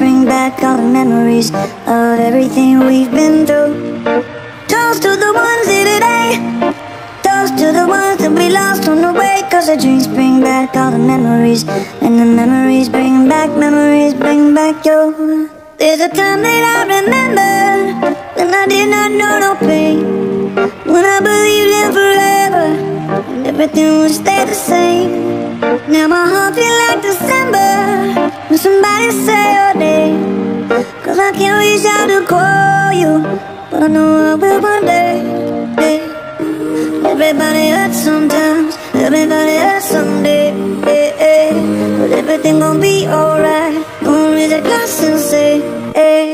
bring back all the memories of everything we've been through. Toast to the ones here today, toast to the ones that we lost on the way. Cause the drinks bring back all the memories, and the memories bring back you. There's a time that I remember when I did not know no pain, when I believed in forever and everything would stay the same. Now my heart feel like December when somebody say your name. Cause I can't reach out to call you, but I know I will one day. Everybody hurts sometimes, everybody hurts someday. But everything gon' be alright. Gonna raise a glass and say, hey.